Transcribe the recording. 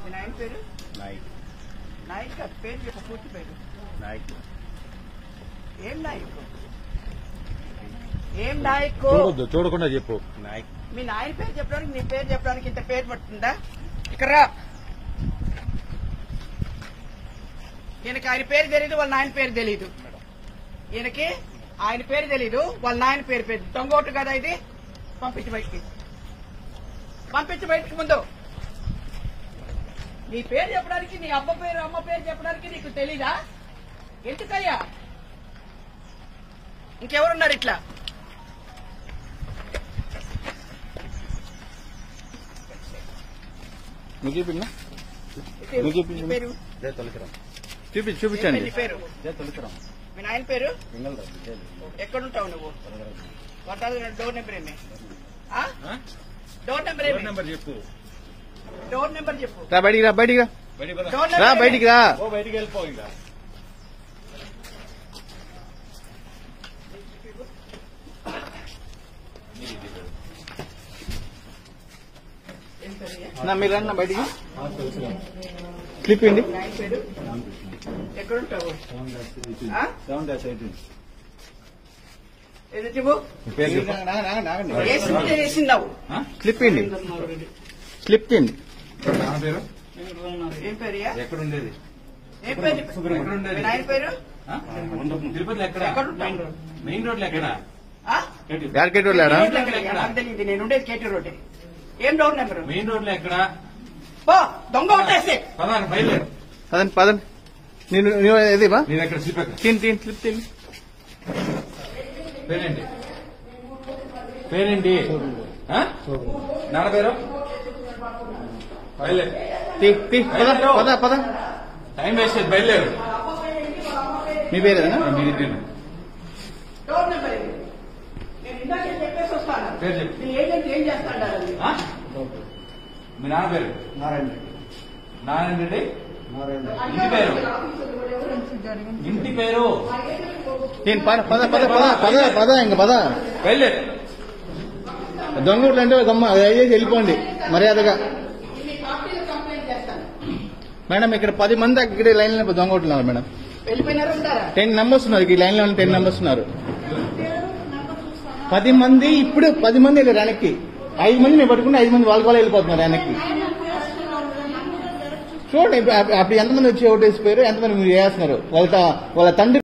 మీ నాయన పేరు నాయక్. నాయక్ కాదు, పేరు చెప్పు, పూర్తి పేరు. నాయక్. ఏం నాయక్? ఏం నాయక్? చూడకుండా చెప్పు. నాయక్. మీ నాయన పేరు చెప్పడానికి నీ పేరు చెప్పడానికి ఇంత పేరు పడుతుందా? ఇక్కడ రా. ఈయనకి ఆయన పేరు తెలీదు, వాళ్ళ నాయన పేరు తెలీదు. ఈయనకి ఆయన పేరు తెలీదు, వాళ్ళ నాయన పేరు దొంగోటు కదా ఇది. పంపించి బయటికి, పంపించి బయటికి. ముందు నీ పేరు చెప్పడానికి, నీ అబ్బ పేరు అమ్మ పేరు చెప్పడానికి నీకు తెలీదా? ఎందుకయ్యా? ఇంకెవరున్నారు ఇట్లా? పేరు చూపించండి. పేరు మీ నాయన పేరు? ఎక్కడుంటావు నువ్వు? డోర్ నెంబర్ ఏమి? డోర్ నెంబర్ ఏమి? చెప్పు. డోర్ నెంబర్ చెప్పు. బయటికి రా, బయటికి రా, బయటికి రా. బయటికి వెళ్ళిపో. ఇక మీరు రండి బయటికి. స్లిప్ ఇండి. ఎక్కడుంటావు? వేసిందావు. స్లిప్ ఇండి, స్లిప్ చేయండి. ఏం పేరు? ఎక్కడుండేది? ఏం పేరు? ఆయన పేరు తిరుపతిలో ఎక్కడ? మెయిన్ రోడ్ లో ఎక్కడ? నాకు తెలియదు, నేను ఉండేది కేటీ రోడ్. ఏం డోర్ నెంబర్? మెయిన్ రోడ్ లో ఎక్కడ? దొంగ ఒకటేసి పదండి, బయలుదేరు. పదండి పదండి. నేను ఏదేమా నేను ఎక్కడ స్లిప్ ఎక్కడ? స్లిప్ తిని. పేరేంటి? పేరేంటి? నాన్న పేరు? బయలుదేరు. పద పద. టైం వేస్ట్ చేసి బయలుదేరు. మీ పేరేనా? మీరు డోర్ నెంబర్ ఏంటి? నేను ఇందాకే చెప్పేసి వస్తాను. పేరు చెప్పు. నీ ఏజెంట్ ఏం చేస్తాడు? మీ నాన్న పేరు? నారాయణ రెడ్డి. ఇంటి పేరు? ఇంటి పేరు? పద పద పద పద పద. ఇంక పద. బయలుదేరు. దొంగట్లు అంటే గమ్మ దయచేసి వెళ్ళిపోండి మర్యాదగా. మేడం ఇక్కడ 10 మంది ఇక్కడ లైన్ లో దొంగట్లు ఉన్నారు మేడం. వెళ్ళిపోయినారు. 10 మెంబర్స్ ఉన్నారు ఈ లైన్ లో. 10 మెంబర్స్ ఉన్నారు. 10 మంది ఇప్పుడు 10 మంది వెళ్ళారు వెనక్కి. 5 మంది నేను పట్టుకుంటే 5 మంది వాళ్ళ వెళ్ళిపోతున్నారు వెనక్కి. చూడండి అప్పుడు ఎంతమంది వచ్చి ఓటేసిపోయారు, ఎంతమంది మీరు చేస్తున్నారు. వాళ్ళ తండ్రి